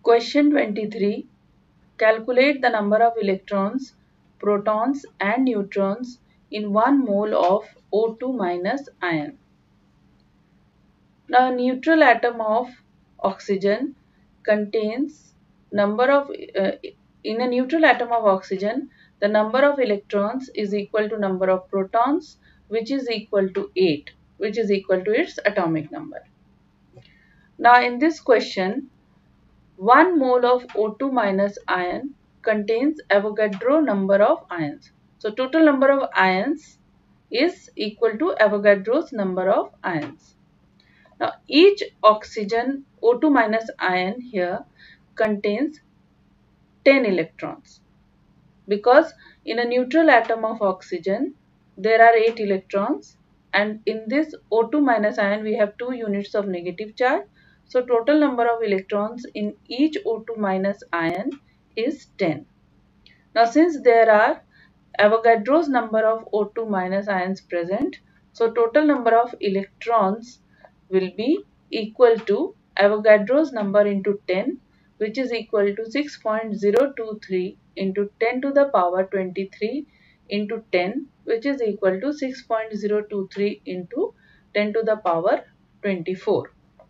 Question 23. Calculate the number of electrons, protons and neutrons in 1 mole of O2 minus ion. Now, a neutral atom of oxygen contains in a neutral atom of oxygen, the number of electrons is equal to number of protons, which is equal to 8, which is equal to its atomic number. Now, in this question, 1 mole of O2 minus ion contains Avogadro number of ions. So, total number of ions is equal to Avogadro's number of ions. Now, each oxygen O2 minus ion here contains 10 electrons, because in a neutral atom of oxygen there are 8 electrons, and in this O2 minus ion we have 2 units of negative charge. So, total number of electrons in each O2 minus ion is 10. Now, since there are Avogadro's number of O2 minus ions present, so total number of electrons will be equal to Avogadro's number into 10, which is equal to 6.023 into 10 to the power 23 into 10, which is equal to 6.023 into 10 to the power 24.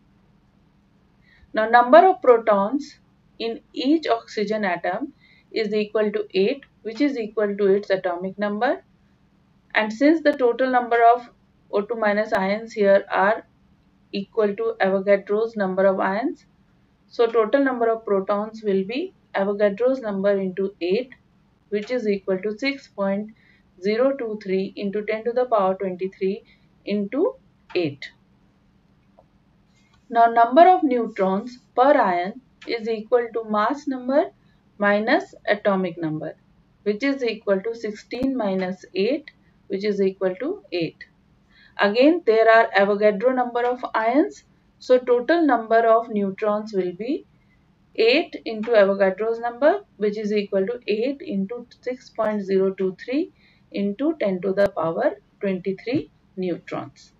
Now, number of protons in each oxygen atom is equal to 8, which is equal to its atomic number. And since the total number of O2 minus ions here are equal to Avogadro's number of ions, so total number of protons will be Avogadro's number into 8, which is equal to 6.023 into 10 to the power 23 into 8. Now, number of neutrons per ion is equal to mass number minus atomic number, which is equal to 16 minus 8, which is equal to 8. Again, there are Avogadro number of ions, so total number of neutrons will be 8 into Avogadro's number, which is equal to 8 into 6.023 into 10 to the power 23 neutrons.